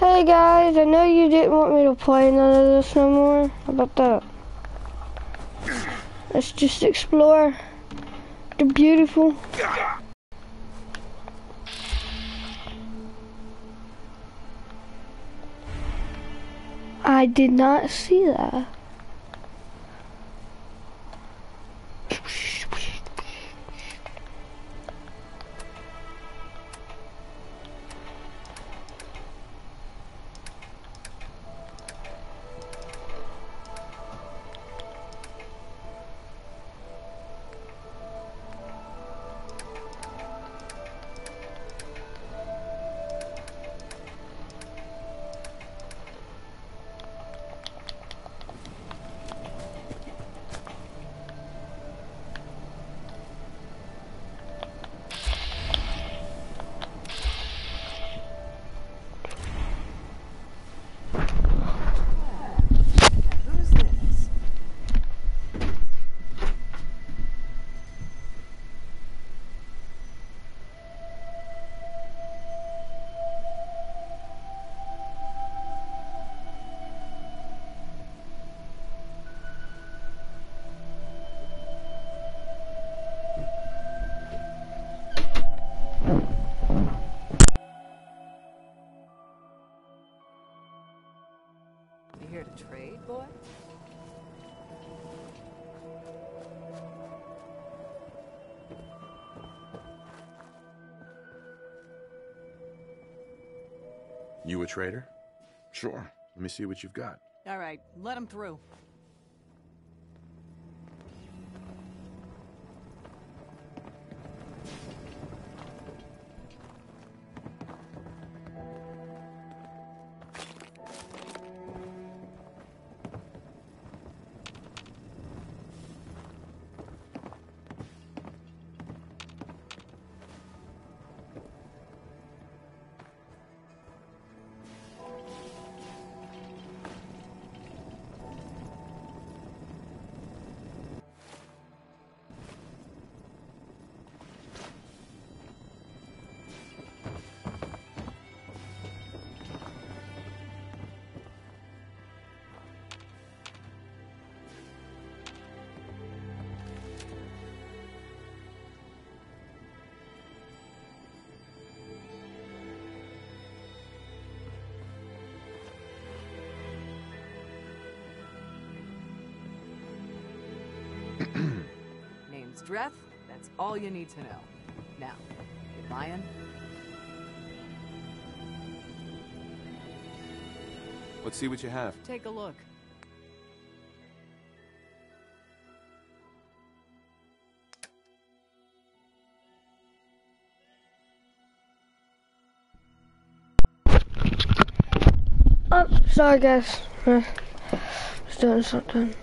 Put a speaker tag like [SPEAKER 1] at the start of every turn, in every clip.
[SPEAKER 1] Hey guys, I know you didn't want me to play none of this no more. How about that? Let's just explore the beautiful. I did not see that.
[SPEAKER 2] You here to trade, boy?
[SPEAKER 3] You a trader? Sure. Let me see what you've got.
[SPEAKER 2] All right, let him through. Name's Dreth. That's all you need to know. Now, you buying?
[SPEAKER 3] Let's see what you have.
[SPEAKER 2] Take a look.
[SPEAKER 1] Oh, sorry guys. I was doing something.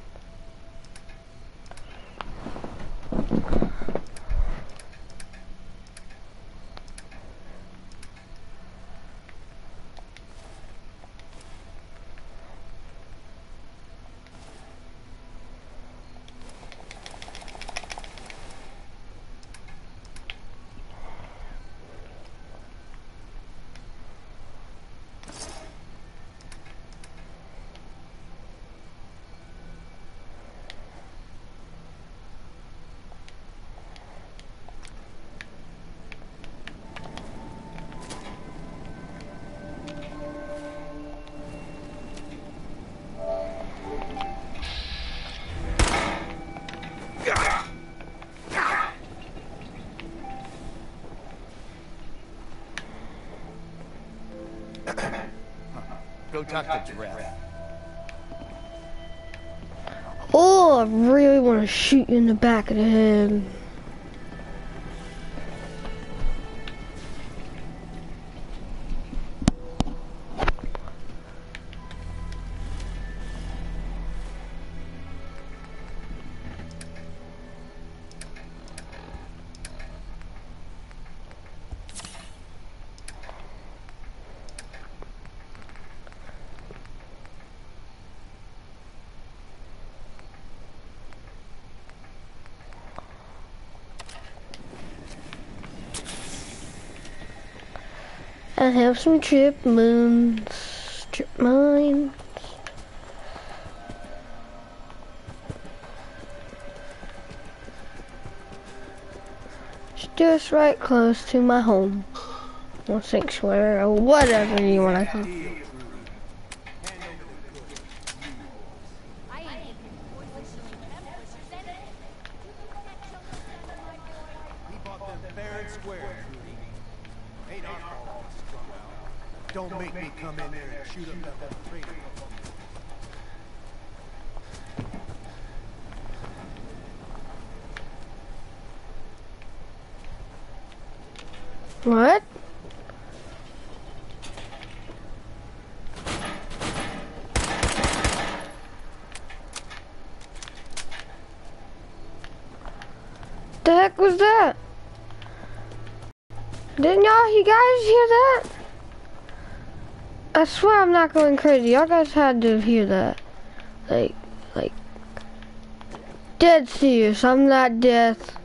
[SPEAKER 4] Go talk to Dreth.
[SPEAKER 1] Oh, I really want to shoot you in the back of the head. I have some chipmunks. Chip mines. It's just right close to my home. Or sanctuary, or whatever you want to call it.
[SPEAKER 4] Don't make me come in there and shoot up that traitor.
[SPEAKER 1] What? The heck was that? Didn't you guys hear that? I swear I'm not going crazy. Y'all guys had to hear that. Like, dead serious. I'm not death.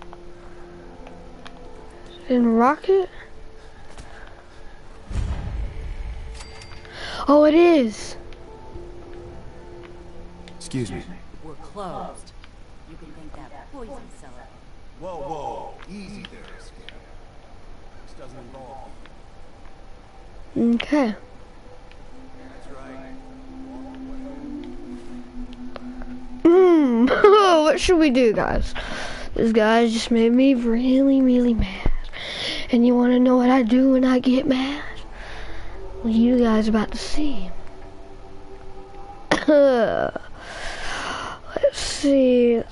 [SPEAKER 1] In rocket? Oh, it is.
[SPEAKER 4] Excuse me.
[SPEAKER 5] We're closed. You can thank that poison seller.
[SPEAKER 4] Whoa, easy there, Scare. This doesn't involve.
[SPEAKER 1] Okay.
[SPEAKER 4] That's right.
[SPEAKER 1] What should we do, guys? This guy just made me really, really mad. And you want to know what I do when I get mad? Well, you guys are about to see. Let's see.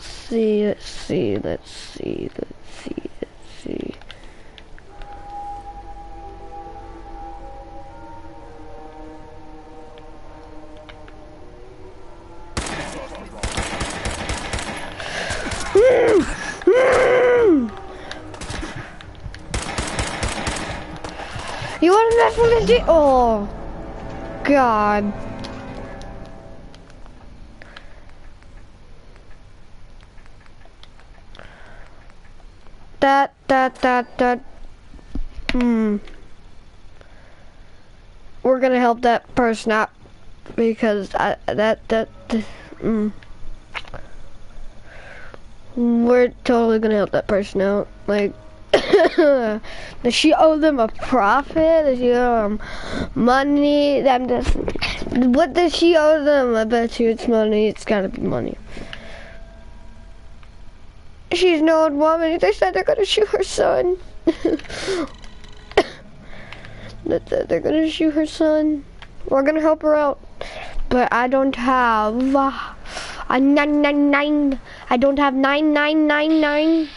[SPEAKER 1] You want to mess with the oh, God. That. We're gonna help that person out because we're totally gonna help that person out. Like, does she owe them a profit? Does she owe them money? What does she owe them? I bet you it's money. It's gotta be money. She's an old woman. They said they're gonna shoot her son. They're gonna shoot her son. We're gonna help her out. But I don't have a 999. I don't have 9999.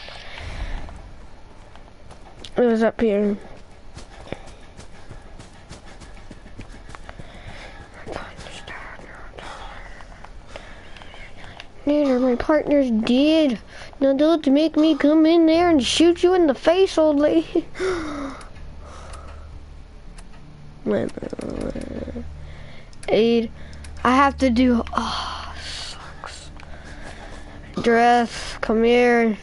[SPEAKER 1] It was up here. My partner's dead. Now don't make me come in there and shoot you in the face, old lady. Aid. I have to do. Oh, sucks. Dress, come here.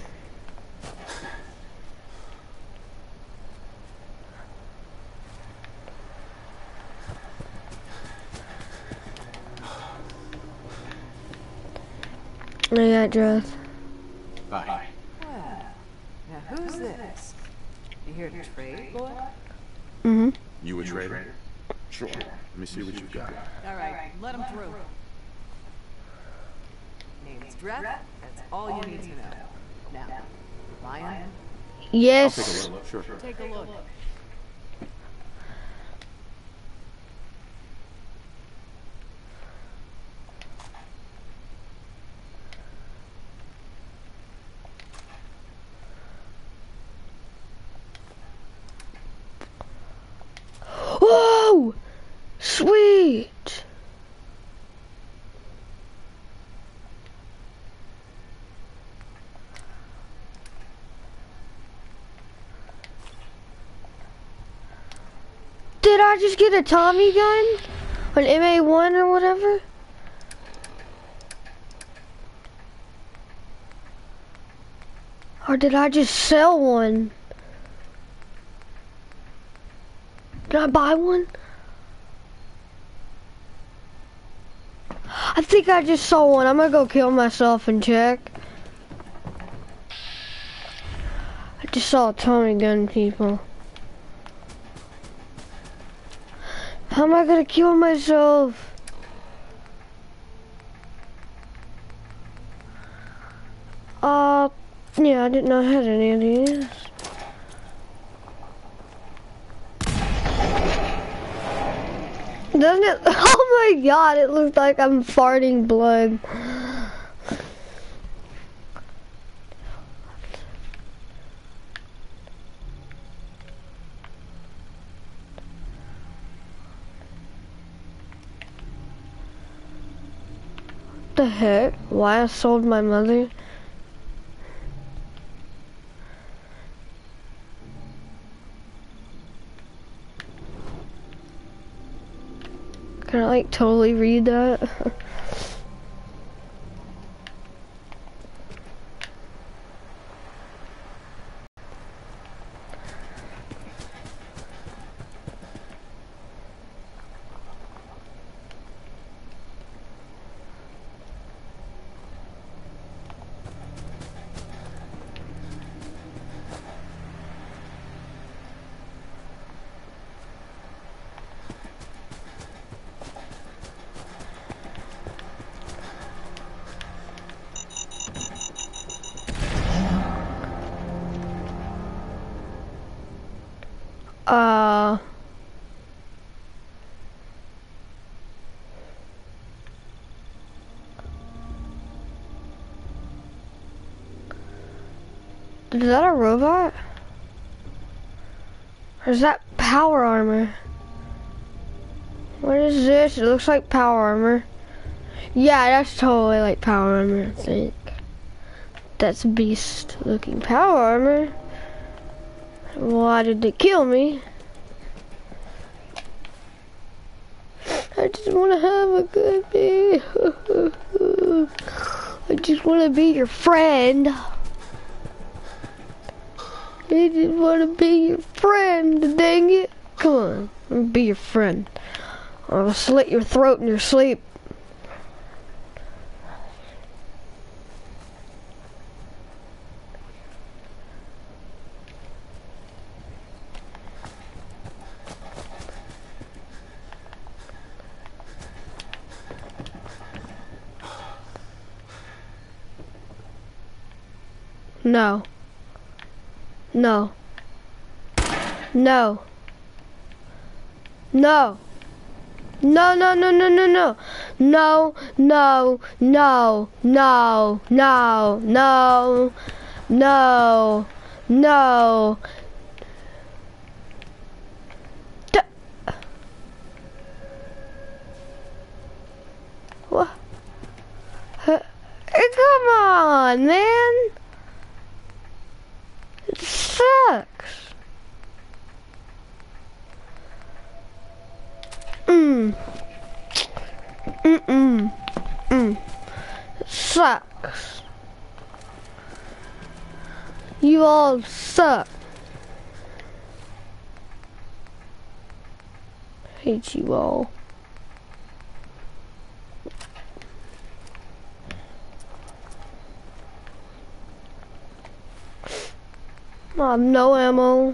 [SPEAKER 1] I got Dress.
[SPEAKER 4] Bye.
[SPEAKER 2] Well, now who's this? You here to trade, boy?
[SPEAKER 1] Mm-hmm.
[SPEAKER 3] You a trader? Sure. Let me see what you've got.
[SPEAKER 2] All right, let him through. Name's Dreth. That's all you need to know. Now, Ryan,
[SPEAKER 1] Yes.
[SPEAKER 3] I'll take a look. Sure.
[SPEAKER 2] take a look.
[SPEAKER 1] Whoa! Sweet! Did I just get a Tommy gun? An MA1 or whatever? Or did I just sell one? Can I buy one? I think I just saw one. I'm gonna go kill myself and check. I just saw a Tommy gun, people. How am I gonna kill myself? Yeah, I didn't know I had any of these. Doesn't it? Oh my god, it looks like I'm farting blood. What the heck? Why I sold my mother? Can I like totally read that? Is that a robot? Or is that power armor? What is this? It looks like power armor. Yeah, that's totally like power armor, I think. That's beast looking power armor. Why did they kill me? I just want to have a good day. I just want to be your friend. I just want to be your friend, dang it. Come on, I'll be your friend. I'll slit your throat in your sleep. No. No. No. No. No, no, no, no, no, no. No, no, no, no, no, no, no, no. What? Come on, man. It sucks. It sucks. You all suck. Hate you all. I have no ammo.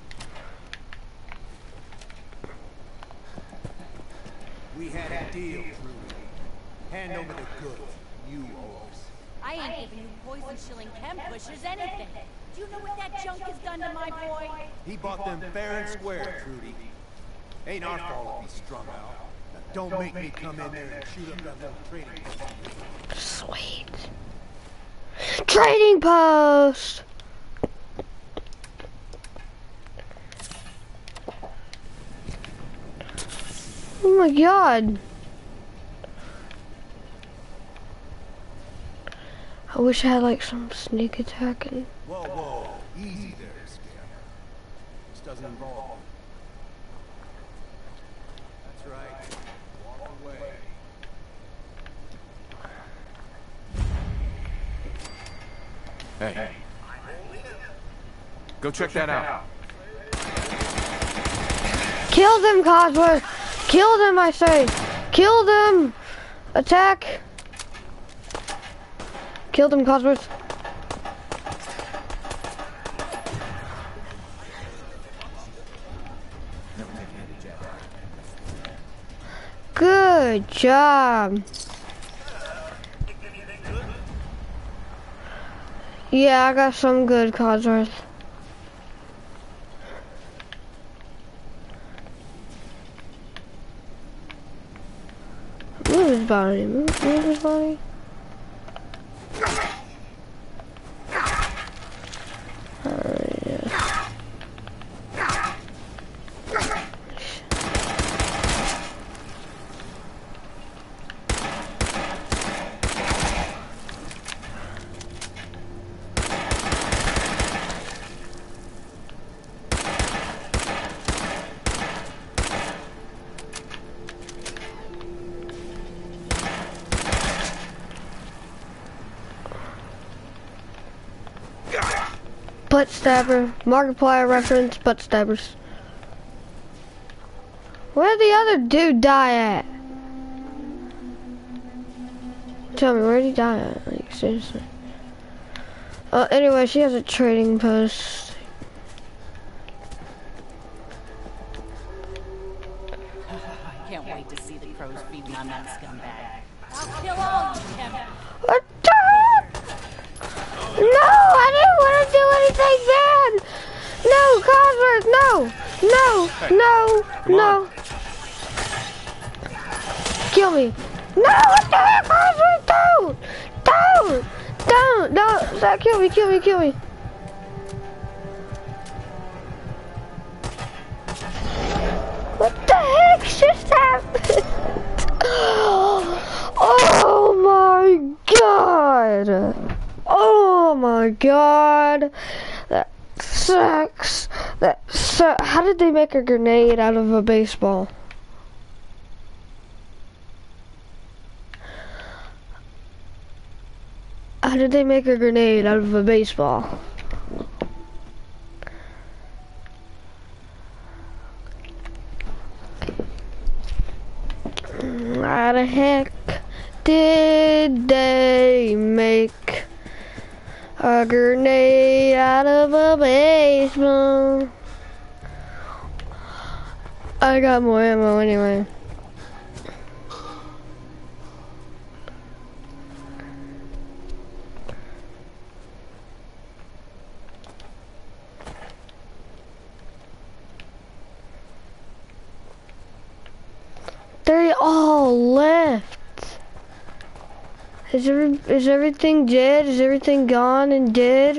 [SPEAKER 4] We had a deal, Trudy. Hand over the goods. You owe us.
[SPEAKER 5] I ain't giving you poison shilling chem pushers anything. Do you know what that junk has done to my boy?
[SPEAKER 4] He bought them fair and square, Trudy. Ain't our fault if he's strung out. Now don't make me come in there and shoot up that little trading post.
[SPEAKER 1] Sweet. Trading post! Oh my god. I wish I had like some sneak attack and...
[SPEAKER 4] Whoa, whoa. Easy there, Scamp. This doesn't involve me. That's right. Walk away.
[SPEAKER 3] Hey. Go check that out.
[SPEAKER 1] Kill them, Cosworth! Kill them, I say! Kill them! Attack! Kill them, Cosworth. Good job. Yeah, I got some good Cosworth. Move his body, move his body. Butt stabber, Markiplier reference, butt stabbers. Where'd the other dude die at? Tell me, where'd he die at? Like, seriously. Anyway, she has a trading post.
[SPEAKER 5] I can't wait to see the crows feeding on that scumbag. I'll kill all you, Kevin.
[SPEAKER 1] What the heck? No, I didn't want to do anything bad. No, Cosworth, no, no, no, no. Kill me. No, what the heck, Cosworth? Don't, stop, kill me. What the heck just happened? Oh my god. Oh my god. That sucks. How did they make a grenade out of a baseball? How did they make a grenade out of a baseball? How the heck did they make a grenade out of a baseball? I got more ammo anyway. They all left. Is everything dead? Is everything gone and dead?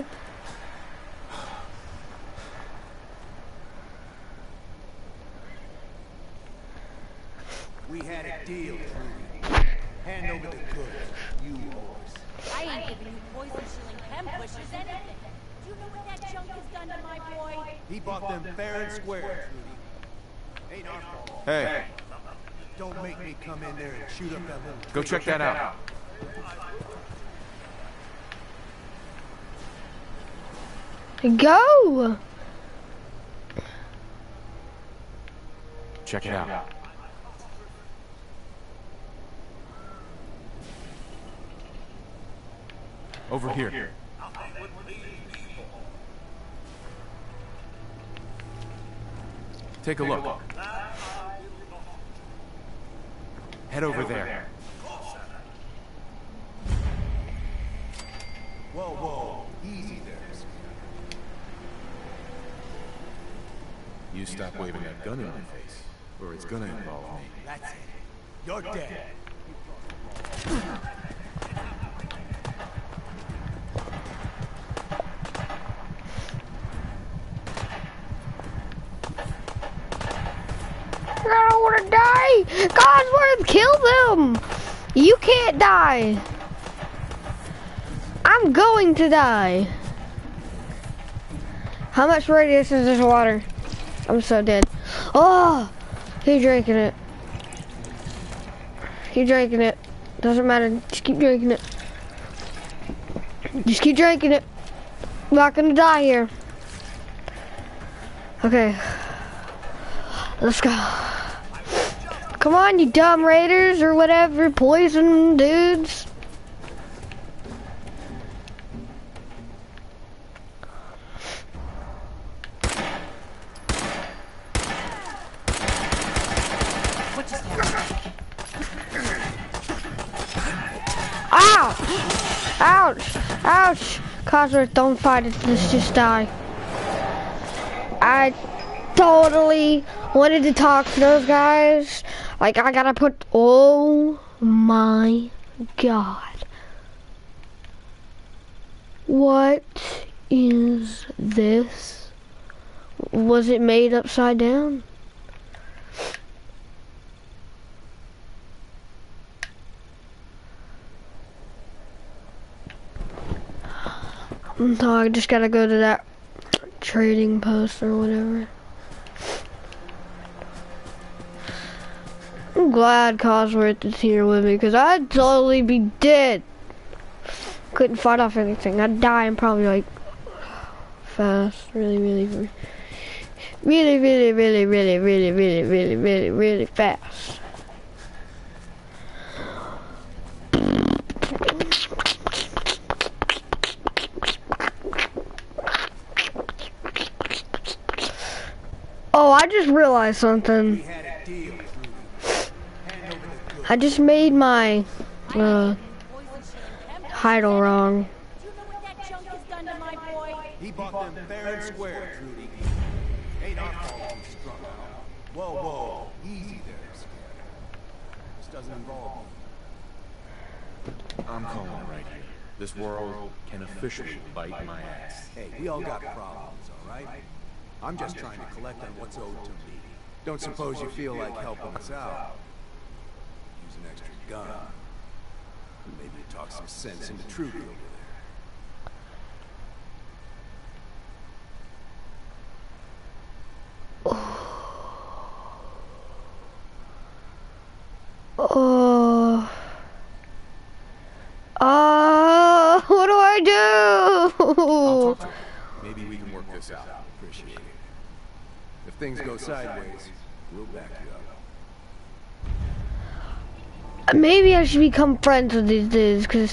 [SPEAKER 4] We had a deal, Trudy. Hand over the goods. You boys.
[SPEAKER 5] I ain't giving you poison shilling chem pushers anything. Do you know what that junk has done to my boy?
[SPEAKER 4] He bought them fair and square, Trudy. Ain't our fault.
[SPEAKER 3] Hey,
[SPEAKER 4] Don't make me come in there and shoot up that little...
[SPEAKER 3] go check that out.
[SPEAKER 1] Go!
[SPEAKER 3] Check it out. Over here. Take a look. Head over there.
[SPEAKER 4] Whoa, easy there.
[SPEAKER 3] You stop waving that gun in my face, or it's gonna involve me.
[SPEAKER 4] That's it. You're dead.
[SPEAKER 1] I don't want to die. Cosworth, kill them. You can't die. I'm going to die. How much radius is this water? I'm so dead. Oh, he's drinking it. Keep drinking it. Doesn't matter. Just keep drinking it. Just keep drinking it. I'm not gonna die here. Okay. Let's go. Come on, you dumb raiders or whatever, poison dudes. Ow! Ouch! Ouch! Cosworth, don't fight it. Let's just die. I totally wanted to talk to those guys. Like, I gotta put... Oh my god. What is this? Was it made upside down? So I just gotta go to that trading post or whatever. I'm glad Cosworth is here with me because I'd totally be dead. Couldn't fight off anything. I'd die and probably like fast. Really fast. Oh, I just realized something. I just made my title wrong.
[SPEAKER 5] Do you know what that junk has done to my boy?
[SPEAKER 4] He bought them fair and square, Trudy. Ain't our fault he's strung out. Whoa, easy there, Scared. This doesn't involve me.
[SPEAKER 3] I'm calling it right here. This world can officially bite my ass.
[SPEAKER 4] Hey, we all got problems, all right? I'm just trying to collect on what's owed to me. Don't suppose you feel like helping us out? Use an extra gun. Maybe talk some sense into Trudy over there.
[SPEAKER 1] What do I do?
[SPEAKER 3] I'll talk to him. Maybe we can work this out.
[SPEAKER 4] Appreciate it. If things go sideways, we'll back you up.
[SPEAKER 1] Maybe I should become friends with these dudes, because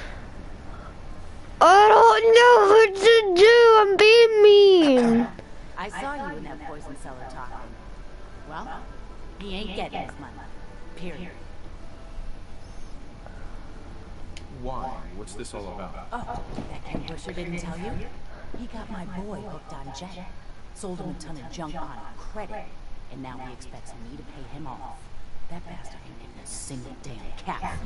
[SPEAKER 1] I don't know what to do. I'm being mean.
[SPEAKER 5] I saw you in that poison cellar talking. Well, he ain't getting his money. Period.
[SPEAKER 3] Why? What's this all about?
[SPEAKER 5] Oh, that Ken Busher didn't tell you? He got my boy hooked on Jet. Sold him a ton of junk on credit. And now he expects me to pay him off. That bastard ain't getting a single damn cap.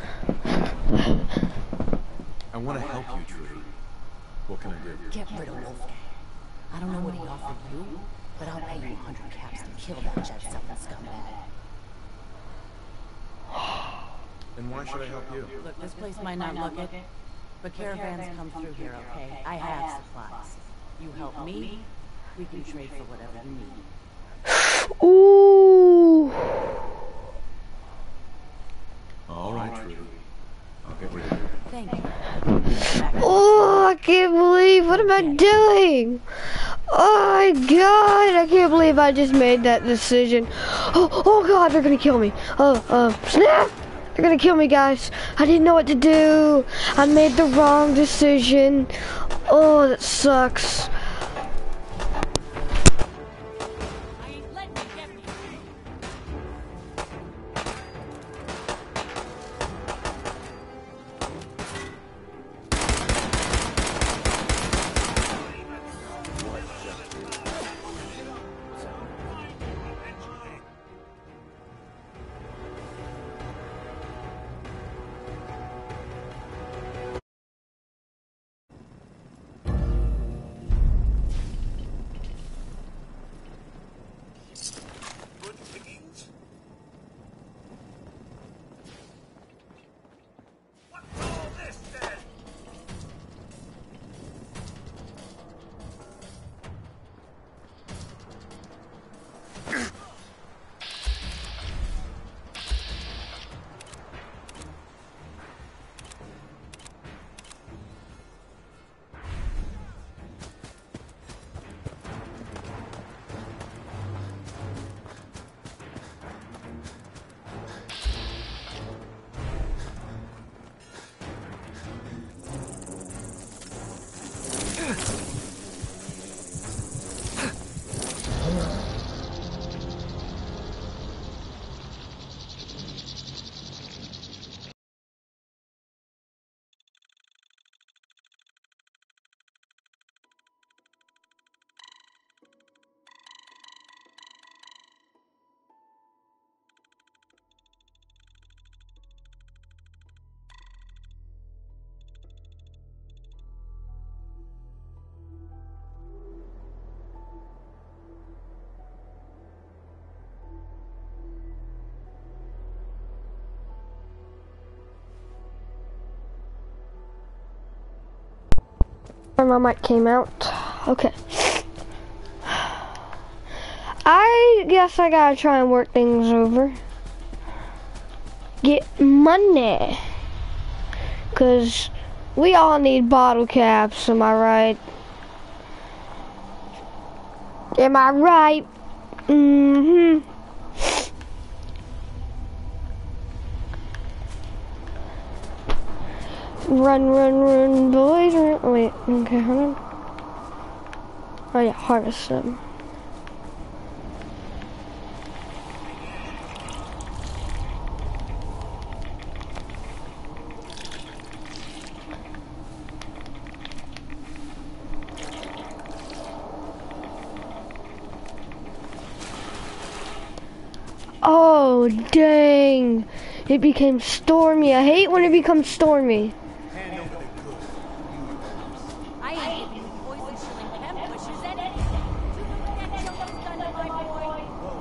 [SPEAKER 3] I want to help you, Trudy. What can I do?
[SPEAKER 5] Get rid of Wolfgang. I don't know what he offered you, but I'll pay you 100 caps to kill that Jet-selling scumbag.
[SPEAKER 3] And why should I help you?
[SPEAKER 5] Look, this place might not look it, but caravans come through here, okay? I have supplies. You help me, we can trade for whatever you need.
[SPEAKER 1] Ooh.
[SPEAKER 3] All right, Trudy. I'll get rid of you.
[SPEAKER 5] Thank you.
[SPEAKER 1] Oh, I can't believe, what am I doing? Oh my god, I can't believe I just made that decision. Oh god, they're gonna kill me. Snap! They're gonna kill me, guys. I didn't know what to do. I made the wrong decision. Oh, that sucks.
[SPEAKER 5] I ain't letting you get me.
[SPEAKER 1] My mic came out. Okay. I guess I gotta try and work things over. Get money. Cause we all need bottle caps, am I right? Am I right? Mm-hmm. Run, run, run, boys. Run. Oh, wait, okay, hold on. Oh yeah, harvest them. Oh, dang. It became stormy. I hate when it becomes stormy.
[SPEAKER 5] I ain't giving you poison shilling chem pushers anything. You know what that junk has done to my boy?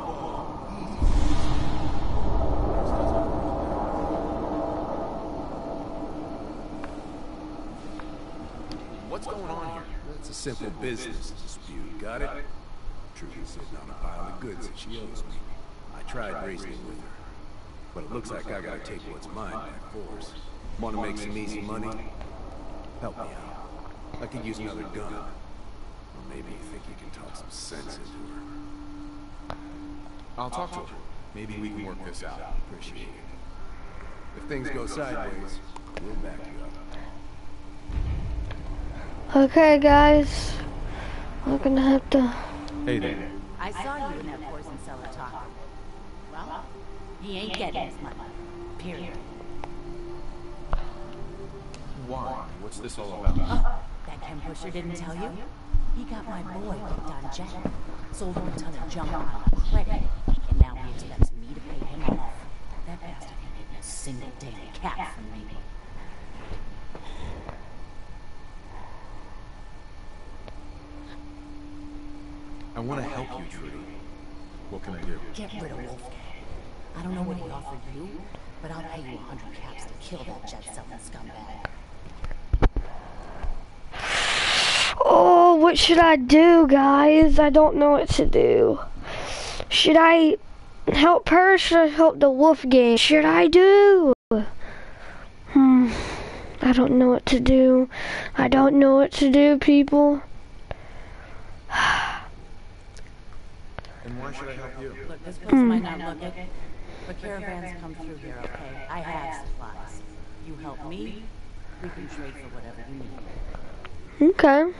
[SPEAKER 3] What's going on here?
[SPEAKER 4] It's a simple business dispute, got it? Trudy's sitting on a pile of goods that she owes me. I tried reasoning with her, but it looks like I gotta take what's mine by force. Want to make some easy money? Help me out. I could use another gun. Or maybe you think you can talk some sense into her.
[SPEAKER 3] I'll talk to her. Maybe we can work this out.
[SPEAKER 4] Appreciate it. If things go sideways, we'll back you up.
[SPEAKER 1] Okay, guys. We're gonna have to...
[SPEAKER 3] Hey there.
[SPEAKER 5] I saw you in that poison cellar talking. Well, he ain't getting his money. Period.
[SPEAKER 3] Why? What's this all about?
[SPEAKER 5] That chem pusher didn't tell you? He got my boy hooked on Jack. Sold him a ton of junk on credit. And now he expects me to pay him off. That bastard ain't getting a single damn cap from me.
[SPEAKER 3] I want to help you, Trudy. What can I do?
[SPEAKER 5] Get rid of Wolfgang. I don't know what he offered you, but I'll pay you 100 caps to kill that jet-selling scumbag.
[SPEAKER 1] Oh, what should I do, guys? I don't know what to do. Should I help her or should I help the Wolfgang? Should I do? I don't know what to do. I don't know what to do, people.
[SPEAKER 3] And why should I help you?
[SPEAKER 5] Look, this place might not look it, but caravans come through here, okay? I have supplies. You help me, we can trade for whatever you need.
[SPEAKER 1] Okay.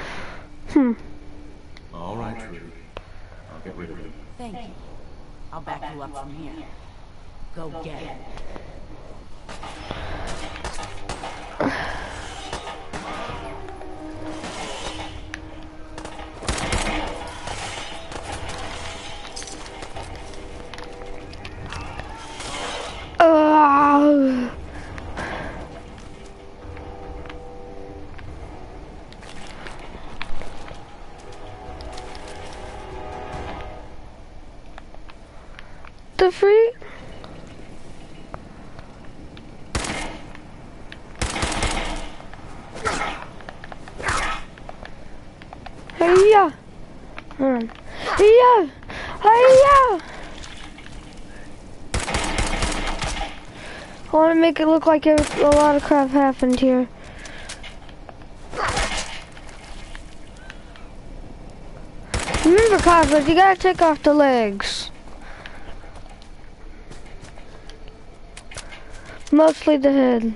[SPEAKER 3] All right, Trudy. I'll get rid of it.
[SPEAKER 5] Thank you. I'll back you up from here. Go get it.
[SPEAKER 1] The freak? Hey-ya! Hey-ya! Hey-ya! I want to make it look like a lot of crap happened here. Remember, Cosmos, you gotta take off the legs. Mostly the head.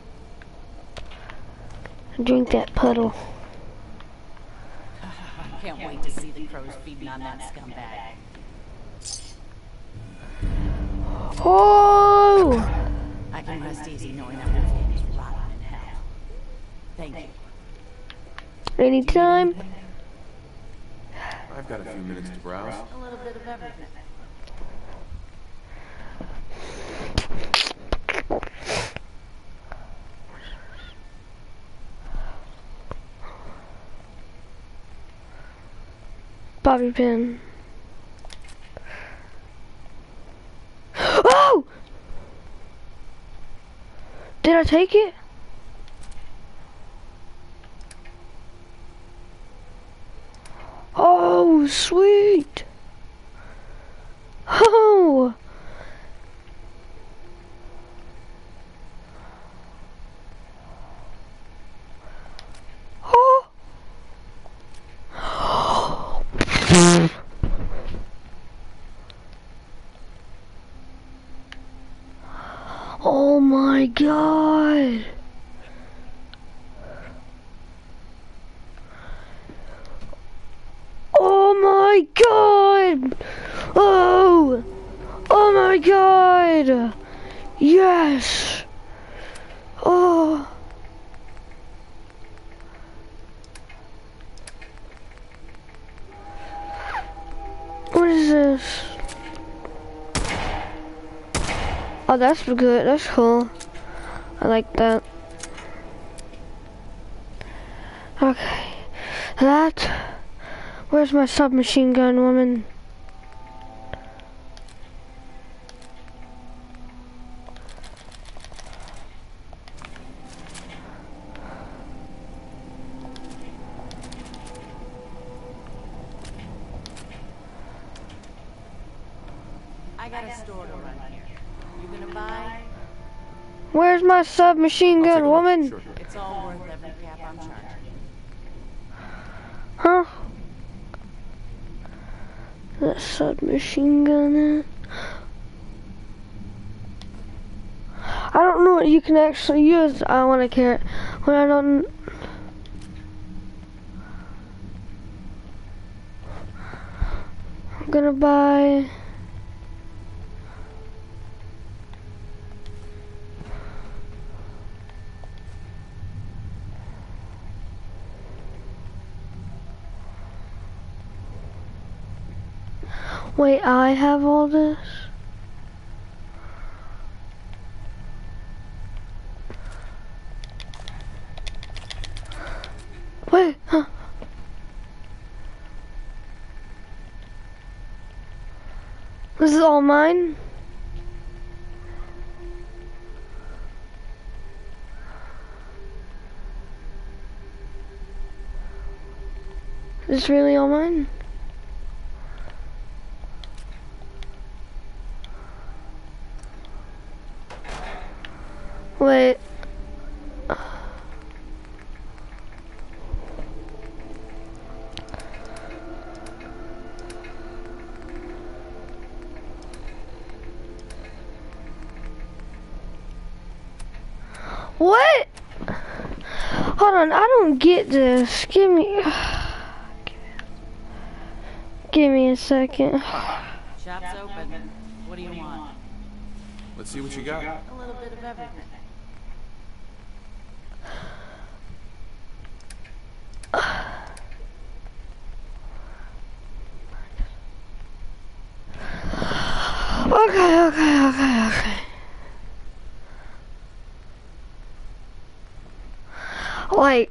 [SPEAKER 1] Drink that puddle.
[SPEAKER 5] I can't wait to see the crows feeding on that scumbag.
[SPEAKER 1] Oh!
[SPEAKER 5] I can rest easy knowing that Wolfgang is rotten in hell. Thank you.
[SPEAKER 1] Anytime.
[SPEAKER 3] I've got a few minutes to browse.
[SPEAKER 5] A little bit of everything.
[SPEAKER 1] Bobby pin. Oh! Did I take it? god. Oh my god. Oh. Oh my god. Yes. Oh. What is this? Oh, that's good. That's cool. I like that. Okay. That. Where's my submachine gun, woman?
[SPEAKER 5] I got a store to run here. You gonna buy?
[SPEAKER 1] Where's my submachine
[SPEAKER 3] I'll take
[SPEAKER 1] gun,
[SPEAKER 3] a look.
[SPEAKER 1] woman?
[SPEAKER 3] Sure.
[SPEAKER 5] It's all worth every cap I'm charging.
[SPEAKER 1] Huh? That submachine gun is. I don't know what you can actually use. I want to carry when I don't. I'm gonna buy. Wait, I have all this? Wait, huh? This is all mine? Is this really all mine? Wait. What? Hold on, I don't get this. Give me a second.
[SPEAKER 5] Shop's open. What do you want?
[SPEAKER 3] Let's see what you got.
[SPEAKER 5] A little bit of everything.
[SPEAKER 1] Okay. Like,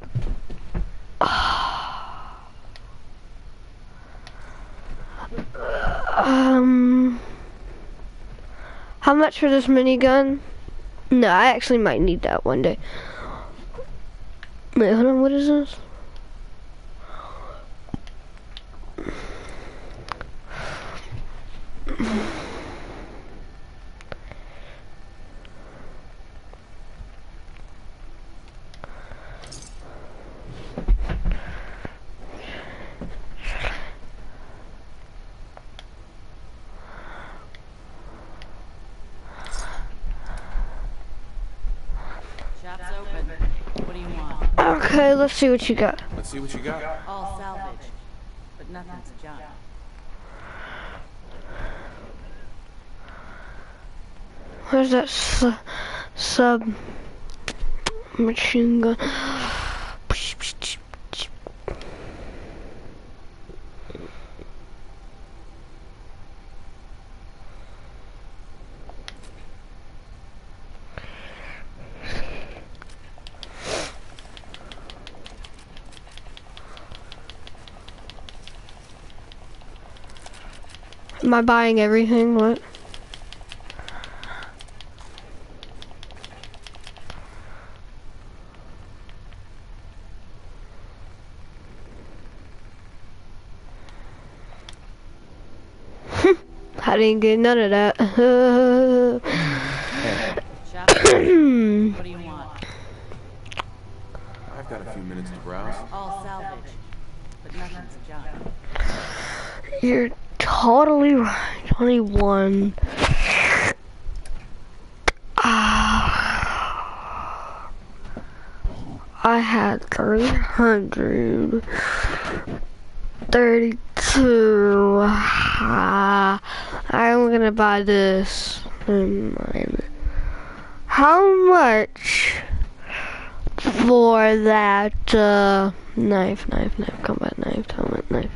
[SPEAKER 1] how much for this minigun? No, I actually might need that one day. Wait, hold on, what is this?
[SPEAKER 5] Shop's open. What do you want?
[SPEAKER 1] Okay, let's see what you got.
[SPEAKER 3] Let's see what you got.
[SPEAKER 5] All salvage. But nothing's junk.
[SPEAKER 1] Where's that sub machine gun? Am I buying everything? What? I didn't get none of that.
[SPEAKER 5] Shop's open. What do you want?
[SPEAKER 3] I've got a few minutes to browse.
[SPEAKER 5] All salvage. But nothing's junk.
[SPEAKER 1] You're totally right. Only one. I had 332. I'm gonna buy this. How much for that knife, combat knife, helmet knife?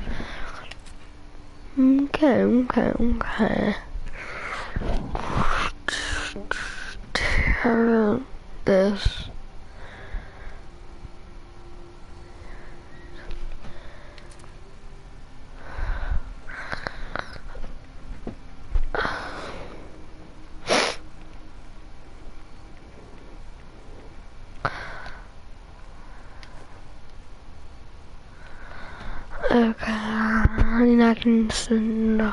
[SPEAKER 1] Okay. This. Okay, I can send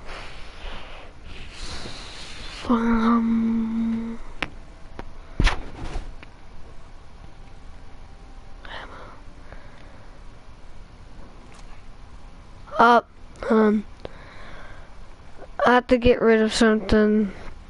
[SPEAKER 1] up. I have to get rid of something.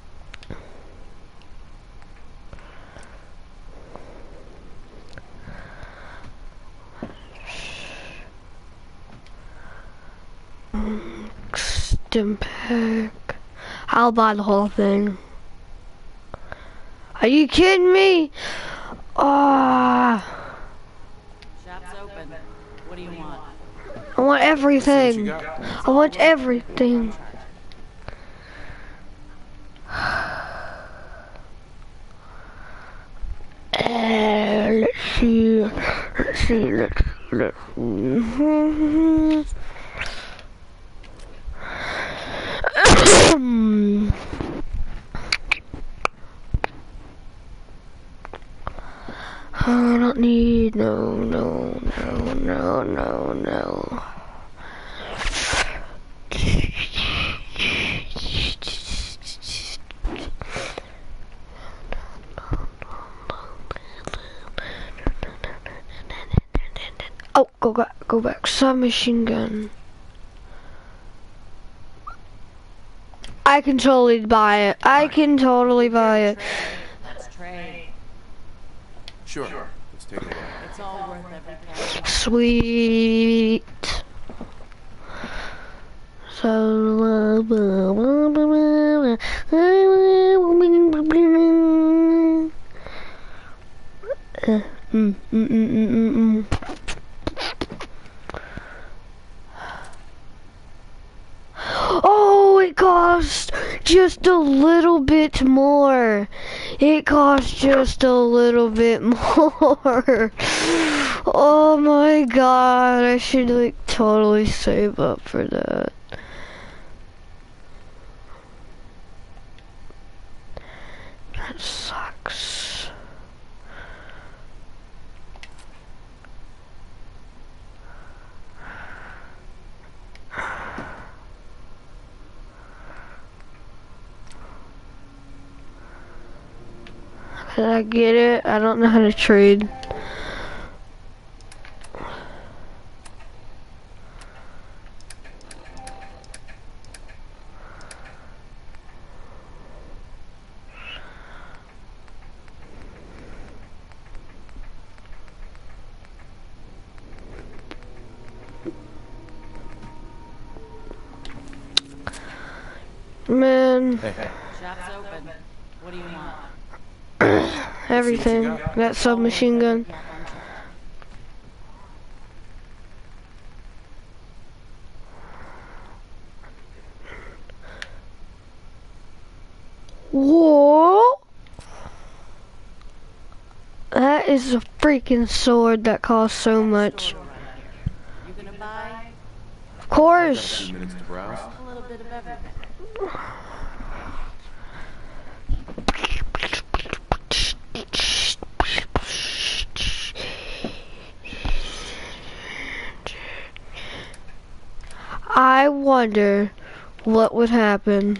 [SPEAKER 1] Stimpack. I'll buy the whole thing. Are you kidding me?
[SPEAKER 5] Shop's open. What do you want?
[SPEAKER 1] I want
[SPEAKER 3] See what you
[SPEAKER 1] everything.
[SPEAKER 3] got.
[SPEAKER 1] I want everything. Let's see. I don't need no. Oh, go back. Submachine gun. I can totally buy it.
[SPEAKER 5] Let's trade.
[SPEAKER 3] Sure. Let's take a look.
[SPEAKER 5] It's all worth every penny.
[SPEAKER 1] Sweet. Oh, it cost just a little bit more. It cost just a little bit more. Oh my god, I should like totally save up for that. That sucks. Did I get it? I don't know how to trade. Man,
[SPEAKER 5] Shop's open. What do you want?
[SPEAKER 1] everything. That submachine gun. Whoa! That is a freaking sword that costs so much.
[SPEAKER 5] You gonna buy?
[SPEAKER 1] Of course.
[SPEAKER 3] 2 minutes to browse.
[SPEAKER 5] A little bit of everything.
[SPEAKER 1] I wonder what would happen.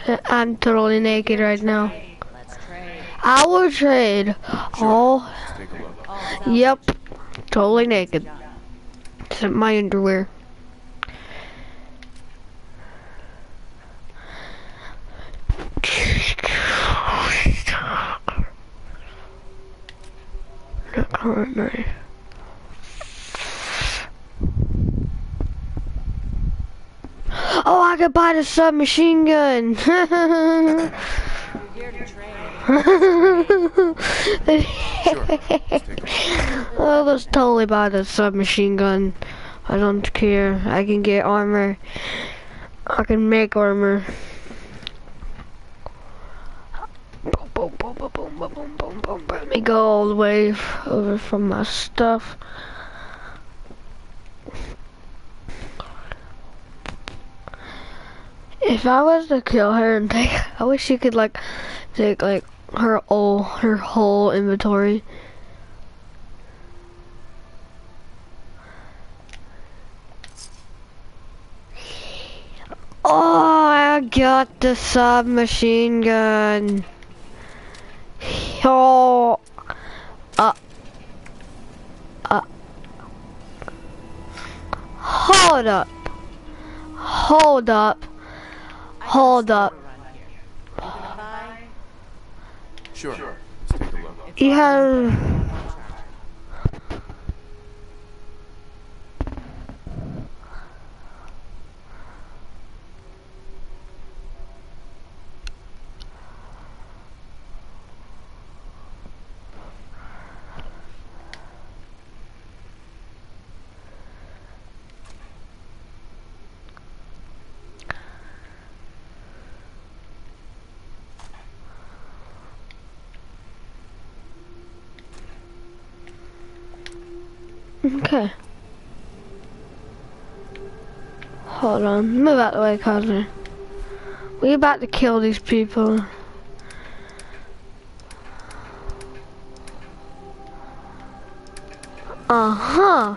[SPEAKER 1] I'm totally naked right now.
[SPEAKER 5] Let's trade.
[SPEAKER 1] I will trade. Oh,
[SPEAKER 3] Let's take a look.
[SPEAKER 5] All salvage.
[SPEAKER 1] yep. Totally naked. Except my underwear. Not current night. Oh, I could buy the submachine gun.
[SPEAKER 5] We're here to trade.
[SPEAKER 3] Sure. Let's take a look.
[SPEAKER 1] Oh, let's totally buy the submachine gun. I don't care. I can get armor. I can make armor. Boom, boom, boom, boom, boom, boom, boom, boom, boom. Let me go all the way over from my stuff. If I was to kill her and take, I wish she could like take like her whole inventory. Oh, I got the submachine gun. Oh, hold up, hold up, hold up.
[SPEAKER 3] Sure. Let's take a look.
[SPEAKER 1] You have. Okay. Hold on. Move out the way, Cosner. We about to kill these people. Uh-huh.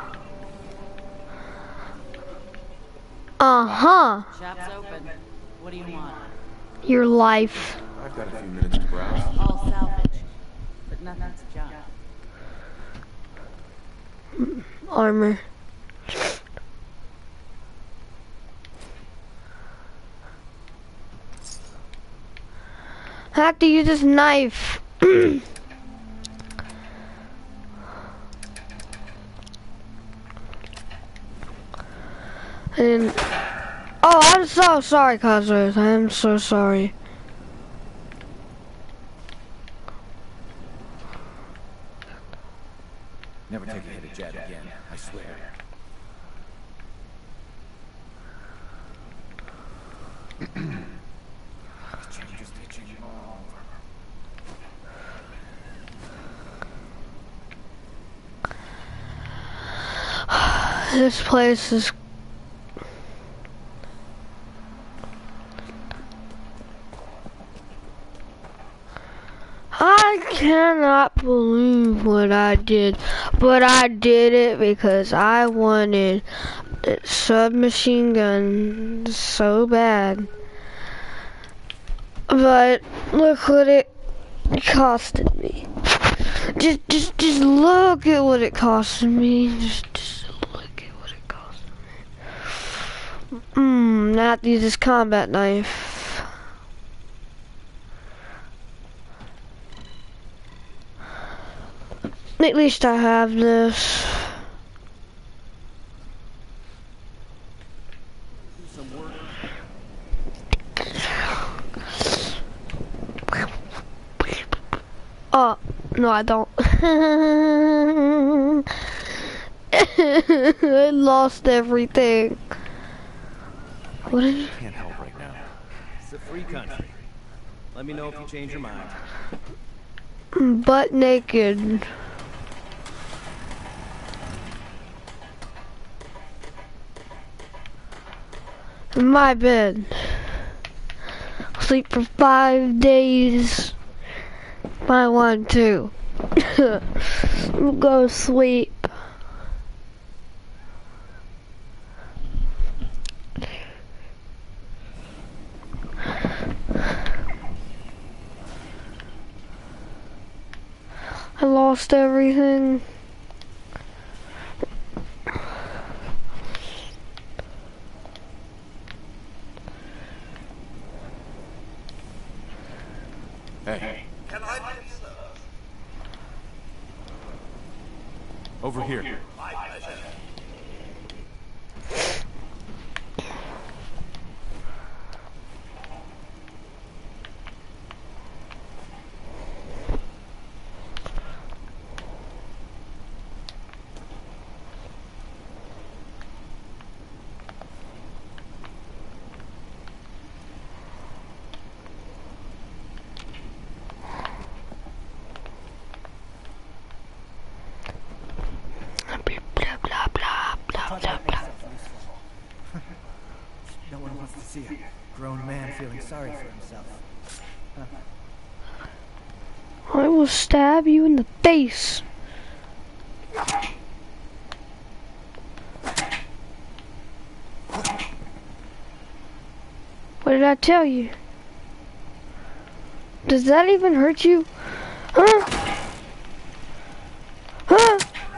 [SPEAKER 1] Uh-huh.
[SPEAKER 5] Shop's open. What do you want?
[SPEAKER 1] Your life.
[SPEAKER 3] I've got a few minutes to browse.
[SPEAKER 5] All salvage, but nothing's junk.
[SPEAKER 1] Armor. I have to use this knife. And oh, I'm so sorry, Cosmos. I am so sorry.
[SPEAKER 3] Never take a hit at Jad again, I swear. Changes taking all over.
[SPEAKER 1] This place is. I cannot believe what I did, but I did it because I wanted the submachine gun so bad. But look what it costed me. Just look at what it costed me. Just look at what it costed me. Now I have to use this combat knife. At least I have this. Oh, no I don't. I lost everything. What did you?
[SPEAKER 3] Can't help right now.
[SPEAKER 6] It's a free country. Let me know if you change your mind.
[SPEAKER 1] Butt naked. In my bed. Sleep for 5 days. If I want to. Go sleep. I lost everything.
[SPEAKER 3] Hey. Over here.
[SPEAKER 1] Blah blah blah blah blah blah.
[SPEAKER 7] No one wants to see a grown man feeling sorry for himself.
[SPEAKER 1] I will stab you in the face. What did I tell you? Does that even hurt you? Huh? Huh?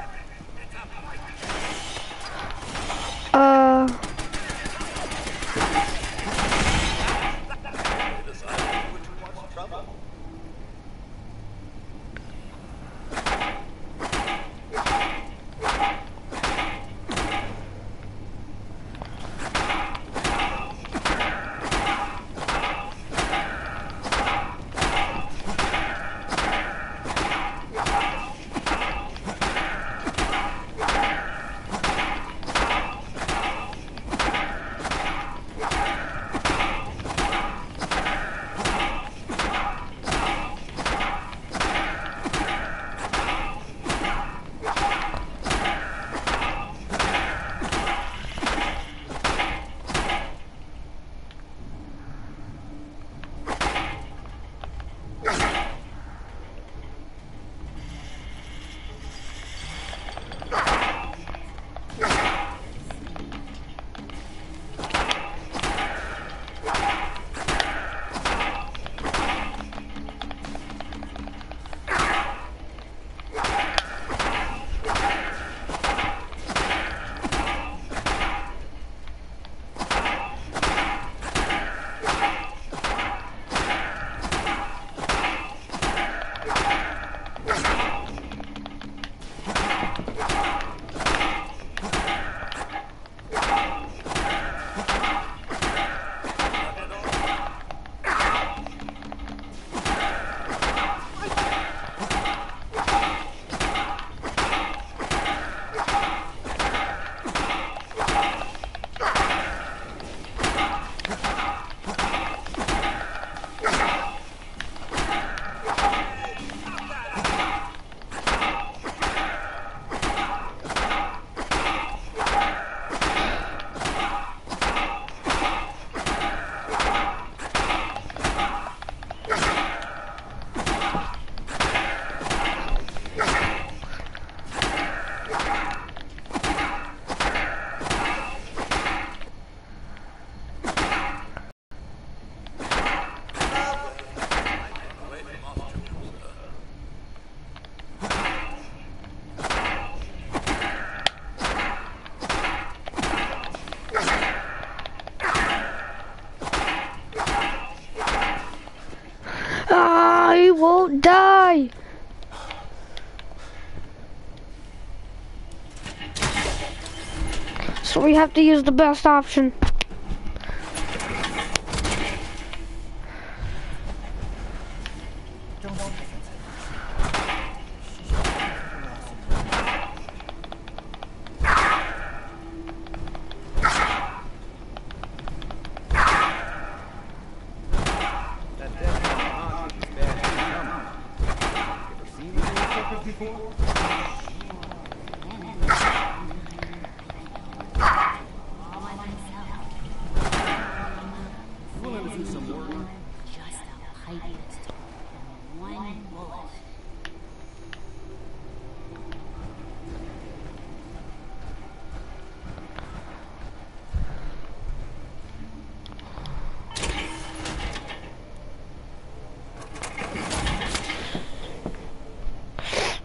[SPEAKER 1] I won't die. So we have to use the best option.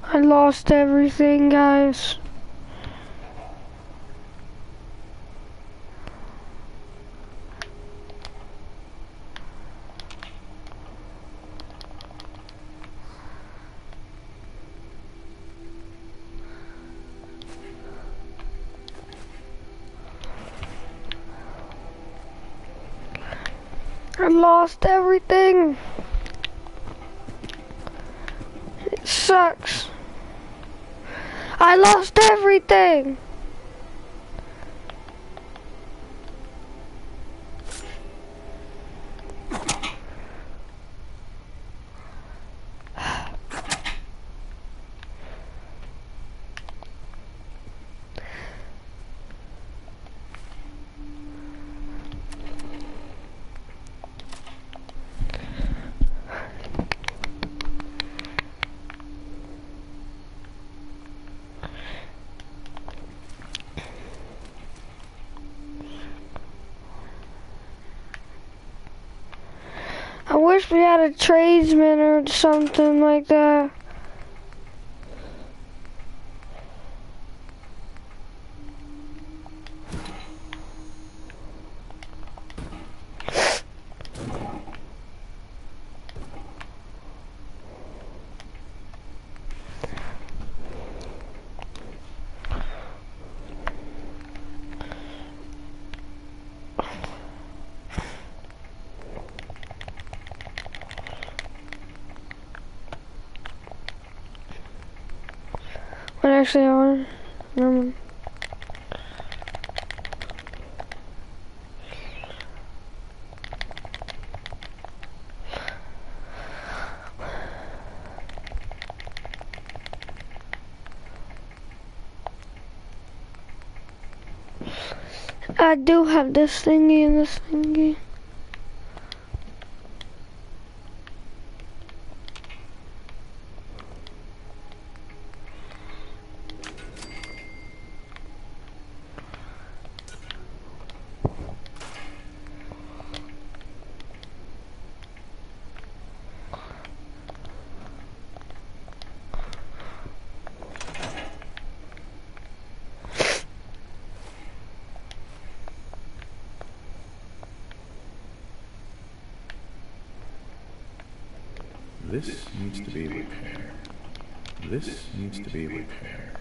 [SPEAKER 1] I lost everything, guys. I lost everything. It sucks. I lost everything. I wish we had a tradesman or something like that. But actually, I want to. I do have this thingy and this thingy.
[SPEAKER 3] This needs to be repaired. This needs to be repaired.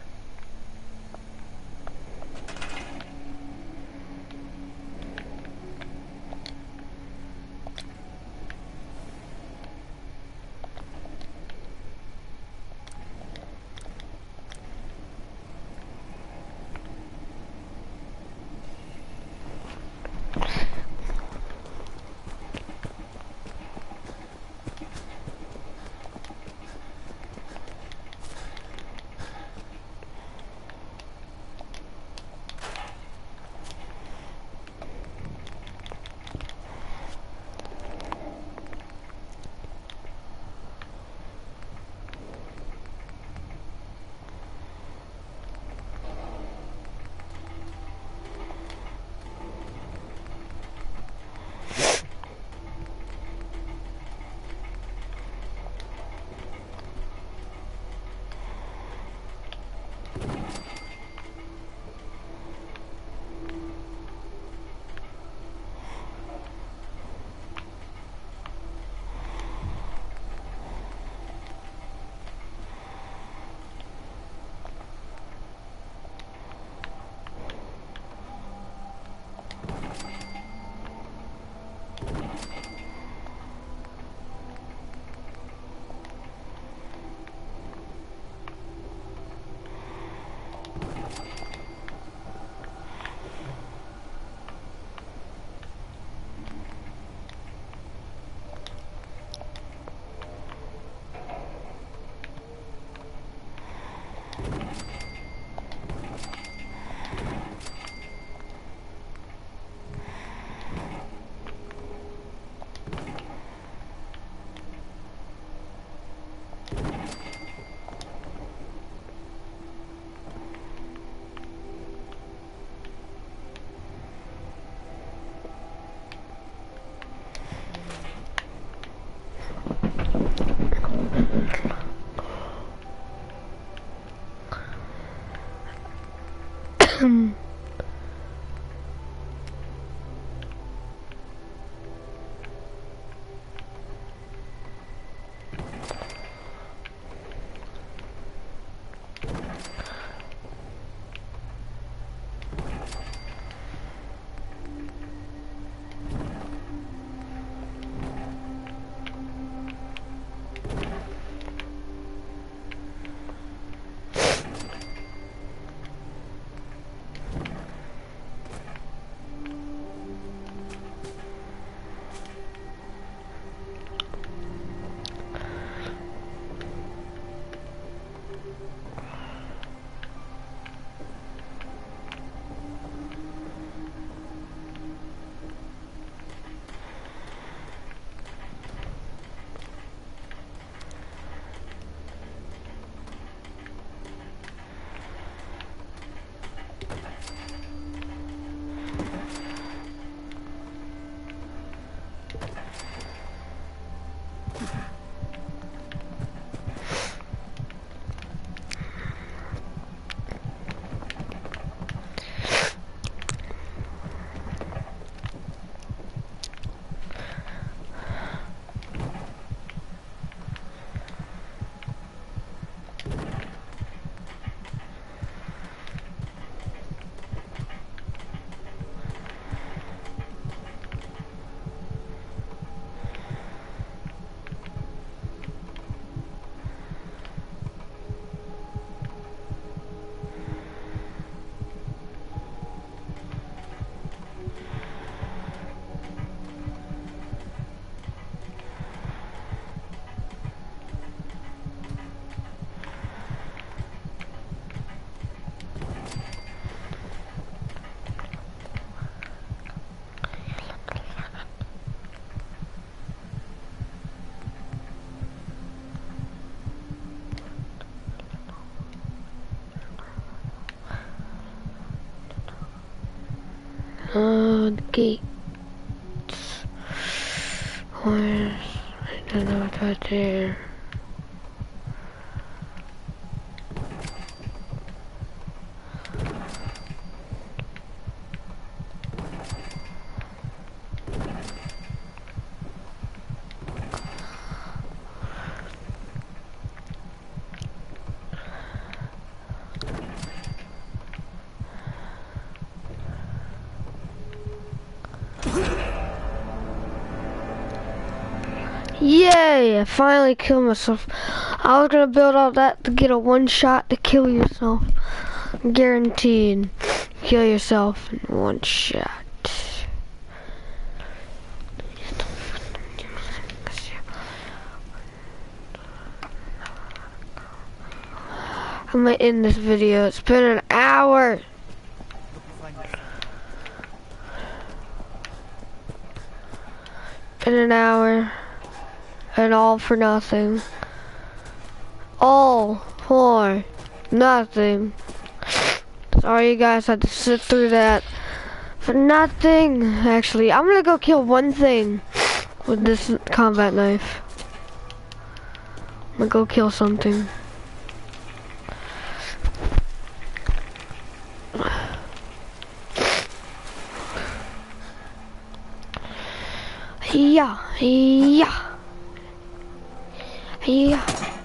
[SPEAKER 1] The gates. Where's, I don't know what's right there. Yay! I finally killed myself. I was gonna build all that to get a one shot to kill yourself. Guaranteed. Kill yourself in one shot. I'm gonna end this video. It's been an hour. Been an hour. And all for nothing. All for nothing. Sorry you guys had to sit through that for nothing. Actually, I'm gonna go kill one thing with this combat knife. I'm gonna go kill something. Yeah, yeah. Yeah.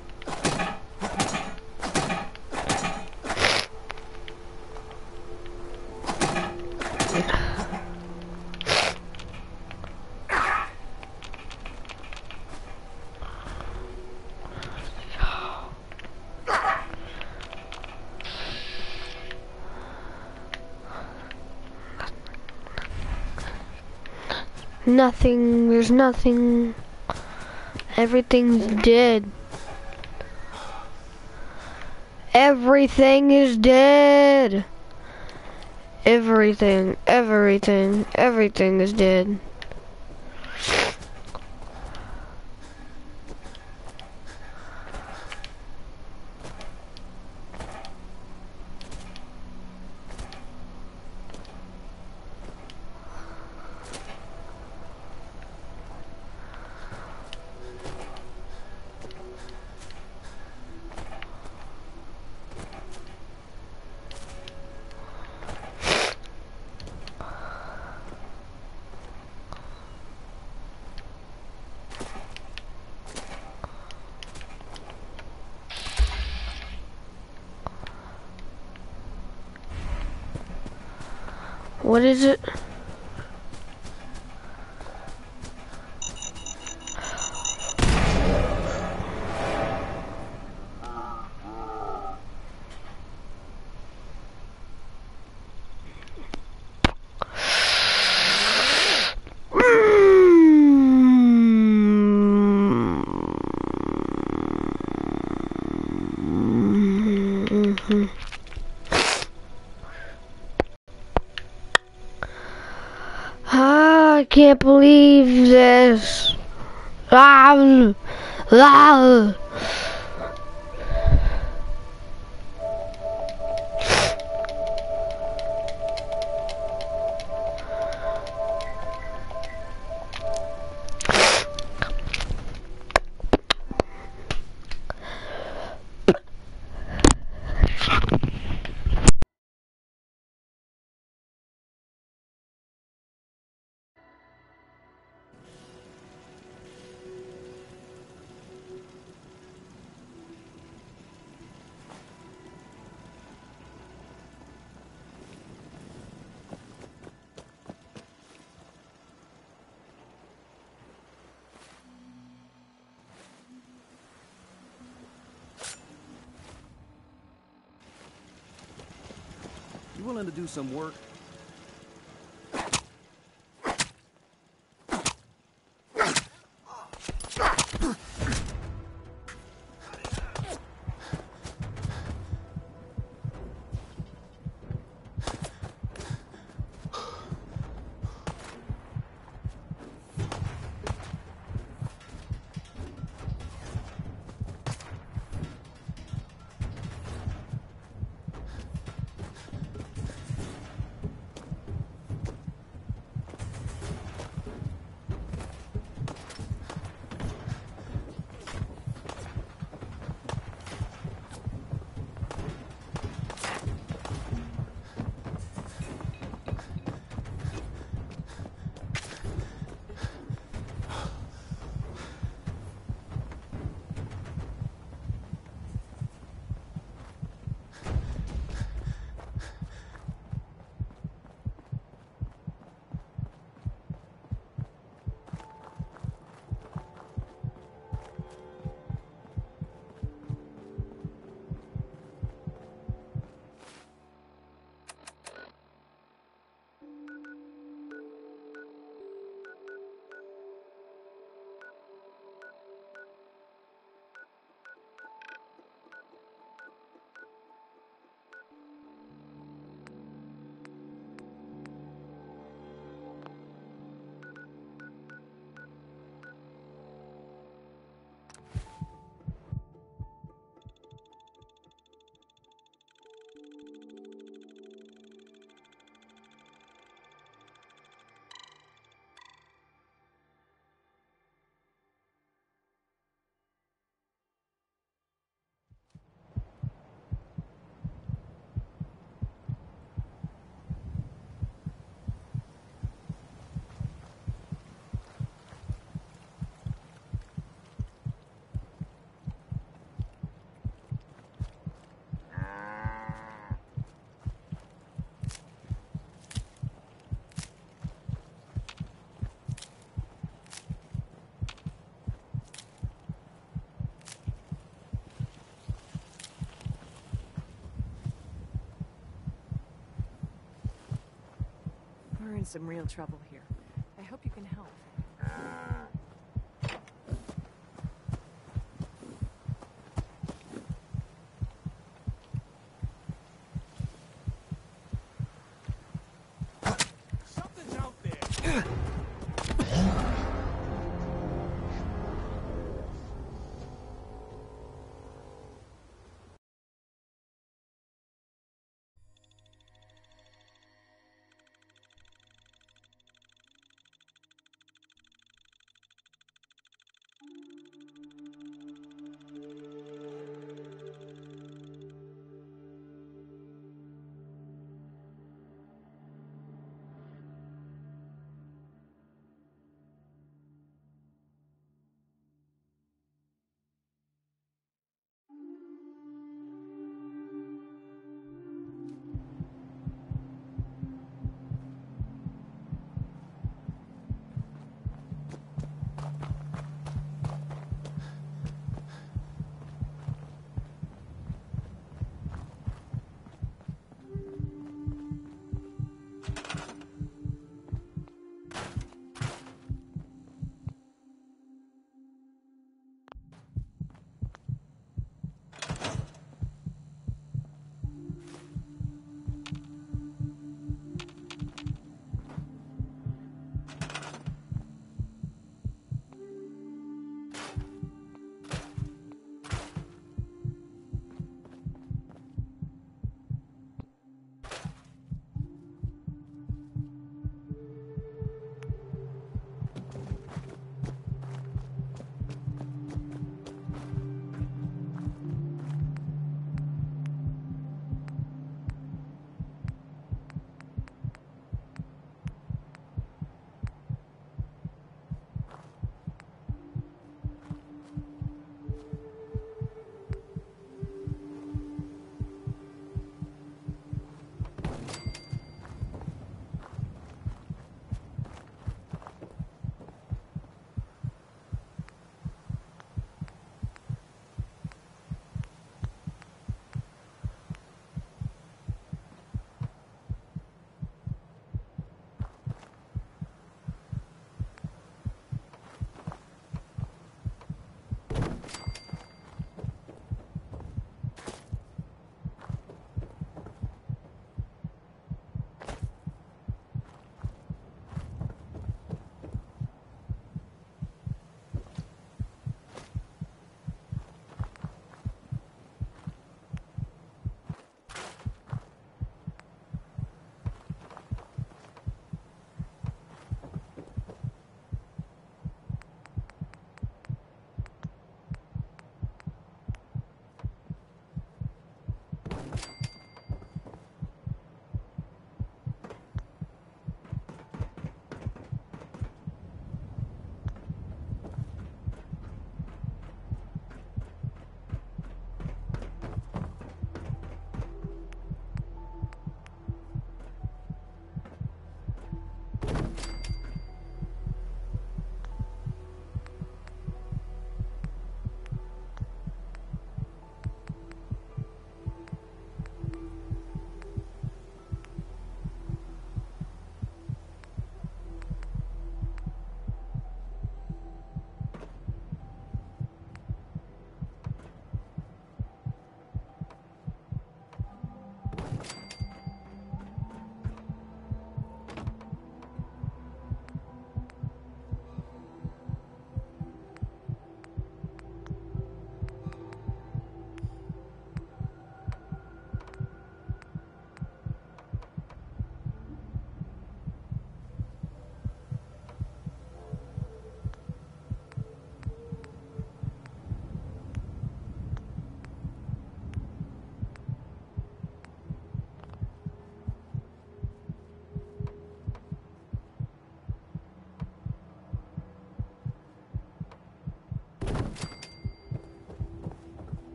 [SPEAKER 1] Nothing, there's nothing. Everything's dead. Everything is dead. Everything is dead. What is it? I can't believe this. Ah, ah.
[SPEAKER 6] You willing to do some work?
[SPEAKER 2] We're in some real trouble here. I hope you can help.
[SPEAKER 4] Something's out there.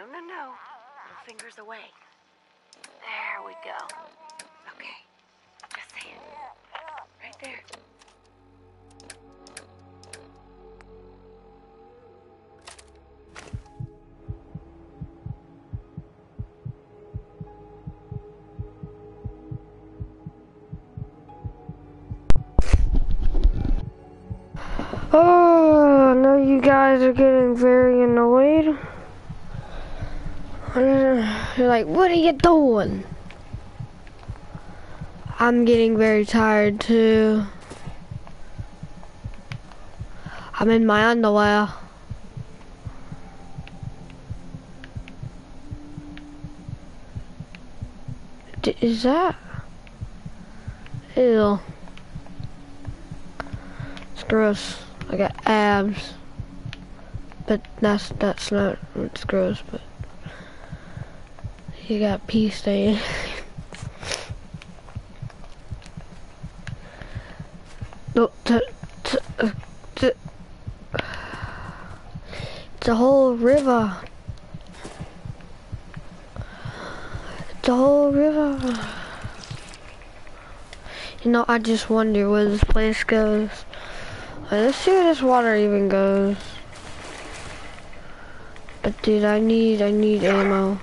[SPEAKER 5] No, no, no. Little fingers away. There we go. Okay. Just say it. Right there.
[SPEAKER 1] Oh, I know you guys are getting very annoyed. You're like, what are you doing? I'm getting very tired too. I'm in my underwear. Is that? Ew. It's gross. I got abs. But that's not, it's gross, but you got pee stain. No, it's a whole river. It's a whole river. You know, I just wonder where this place goes. Let's see where this water even goes. But dude, I need ammo.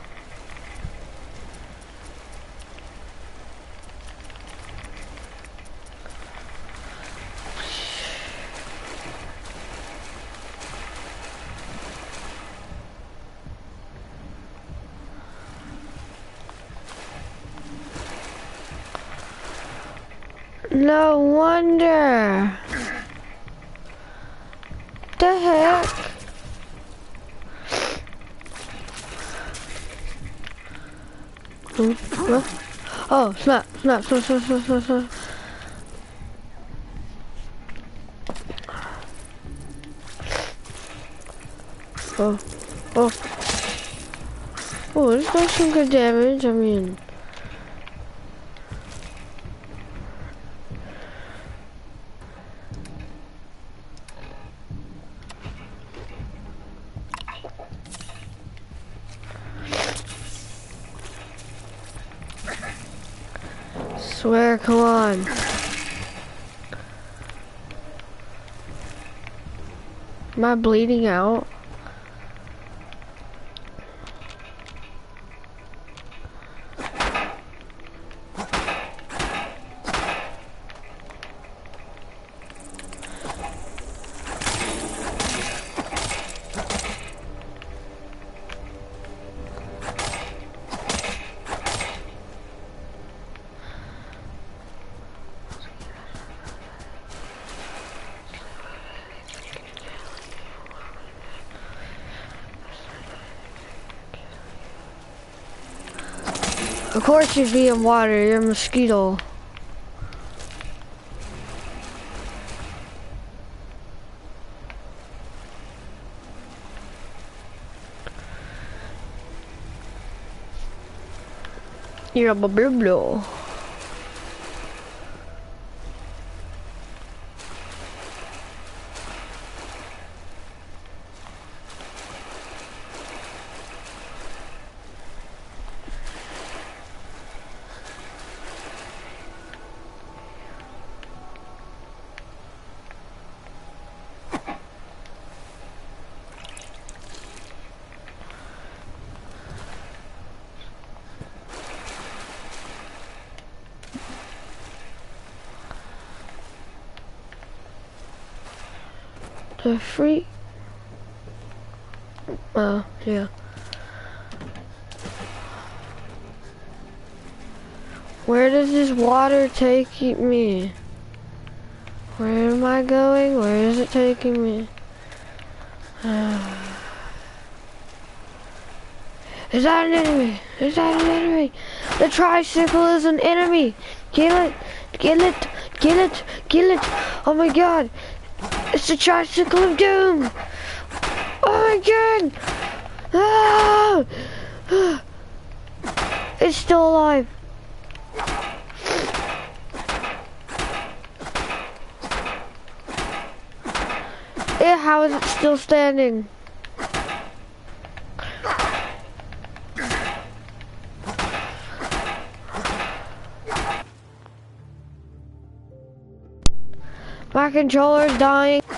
[SPEAKER 1] No wonder. The heck? What? Oh, snap. Oh, this does some good damage, I mean. Swear, come on. Am I bleeding out? Of course you'd be in water, you're a mosquito. You're a biblo. The freak. Oh, yeah. Where does this water take me? Where am I going? Where is it taking me? Is that an enemy? Is that an enemy? The tricycle is an enemy! Kill it! Kill it! Kill it! Kill it! Oh my god! It's the tricycle of doom! Oh my god! Ah! It's still alive. How is it still standing? My controller's dying.